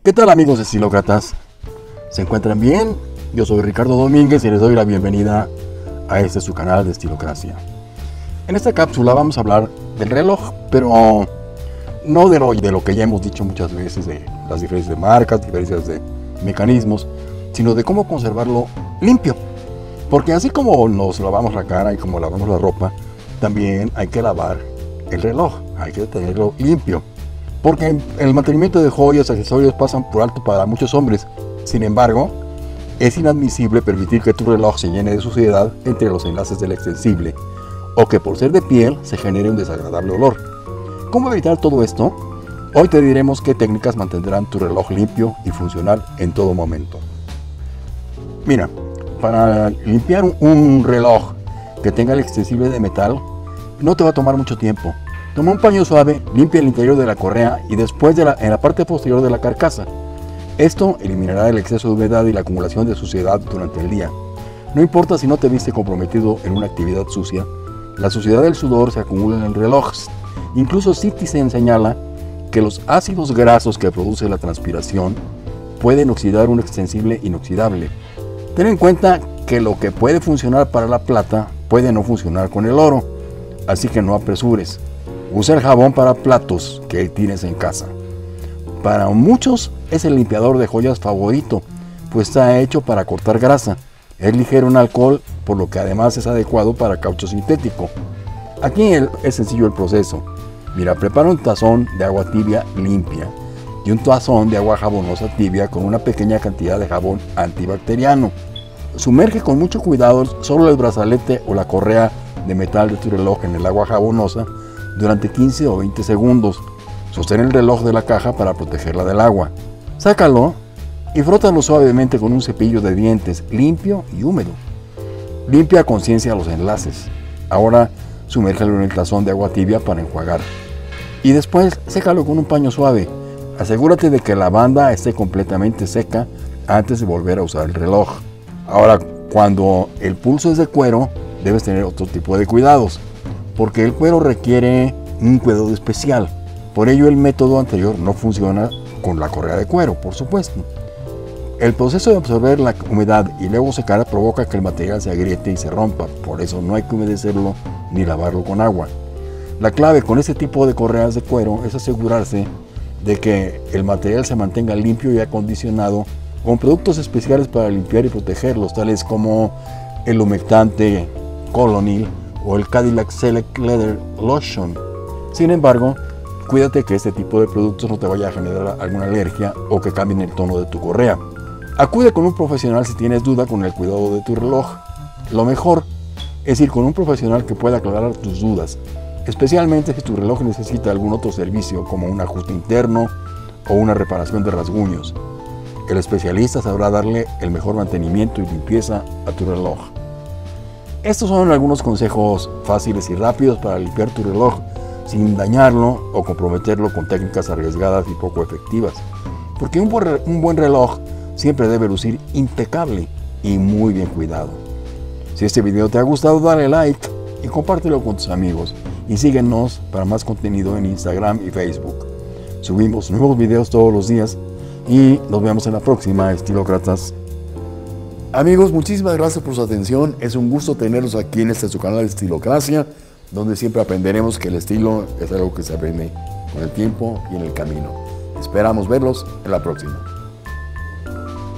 ¿Qué tal, amigos estilócratas? ¿Se encuentran bien? Yo soy Ricardo Domínguez y les doy la bienvenida a este su canal de Estilocracia. En esta cápsula vamos a hablar del reloj, pero no de lo que ya hemos dicho muchas veces, de las diferencias de marcas, diferencias de mecanismos, sino de cómo conservarlo limpio. Porque así como nos lavamos la cara y como lavamos la ropa, también hay que lavar el reloj, hay que tenerlo limpio. Porque el mantenimiento de joyas y accesorios pasan por alto para muchos hombres. Sin embargo, es inadmisible permitir que tu reloj se llene de suciedad entre los enlaces del extensible, o que por ser de piel se genere un desagradable olor. ¿Cómo evitar todo esto? Hoy te diremos qué técnicas mantendrán tu reloj limpio y funcional en todo momento. Mira, para limpiar un reloj que tenga el extensible de metal, no te va a tomar mucho tiempo. Toma un paño suave, limpia el interior de la correa y después en la parte posterior de la carcasa. Esto eliminará el exceso de humedad y la acumulación de suciedad durante el día. No importa si no te viste comprometido en una actividad sucia, la suciedad del sudor se acumula en el reloj. Incluso Citizen señala que los ácidos grasos que produce la transpiración pueden oxidar un extensible inoxidable. Ten en cuenta que lo que puede funcionar para la plata puede no funcionar con el oro, así que no apresures. Usa el jabón para platos que tienes en casa. Para muchos es el limpiador de joyas favorito, pues está hecho para cortar grasa. Es ligero en alcohol, por lo que además es adecuado para caucho sintético. Aquí es sencillo el proceso. Mira, prepara un tazón de agua tibia limpia y un tazón de agua jabonosa tibia con una pequeña cantidad de jabón antibacteriano. Sumerge con mucho cuidado solo el brazalete o la correa de metal de tu reloj en el agua jabonosa durante 15 o 20 segundos. Sostén el reloj de la caja para protegerla del agua. Sácalo y frótalo suavemente con un cepillo de dientes limpio y húmedo. Limpia a conciencia los enlaces. Ahora sumérgelo en el tazón de agua tibia para enjuagar. Y después sécalo con un paño suave. Asegúrate de que la banda esté completamente seca antes de volver a usar el reloj. Ahora, cuando el pulso es de cuero, debes tener otro tipo de cuidados, porque el cuero requiere un cuidado especial. Por ello el método anterior no funciona con la correa de cuero, por supuesto. El proceso de absorber la humedad y luego secar provoca que el material se agriete y se rompa, por eso no hay que humedecerlo ni lavarlo con agua. La clave con este tipo de correas de cuero es asegurarse de que el material se mantenga limpio y acondicionado con productos especiales para limpiar y protegerlos, tales como el humectante Colonil o el Cadillac Select Leather Lotion. Sin embargo, cuídate que este tipo de productos no te vaya a generar alguna alergia o que cambien el tono de tu correa. Acude con un profesional si tienes duda con el cuidado de tu reloj. Lo mejor es ir con un profesional que pueda aclarar tus dudas, especialmente si tu reloj necesita algún otro servicio como un ajuste interno o una reparación de rasguños. El especialista sabrá darle el mejor mantenimiento y limpieza a tu reloj. Estos son algunos consejos fáciles y rápidos para limpiar tu reloj sin dañarlo o comprometerlo con técnicas arriesgadas y poco efectivas. Porque un buen reloj siempre debe lucir impecable y muy bien cuidado. Si este video te ha gustado, dale like y compártelo con tus amigos. Y síguenos para más contenido en Instagram y Facebook. Subimos nuevos videos todos los días y nos vemos en la próxima, estilócratas. Amigos, muchísimas gracias por su atención. Es un gusto tenerlos aquí en su canal de Estilocracia, donde siempre aprenderemos que el estilo es algo que se aprende con el tiempo y en el camino. Esperamos verlos en la próxima.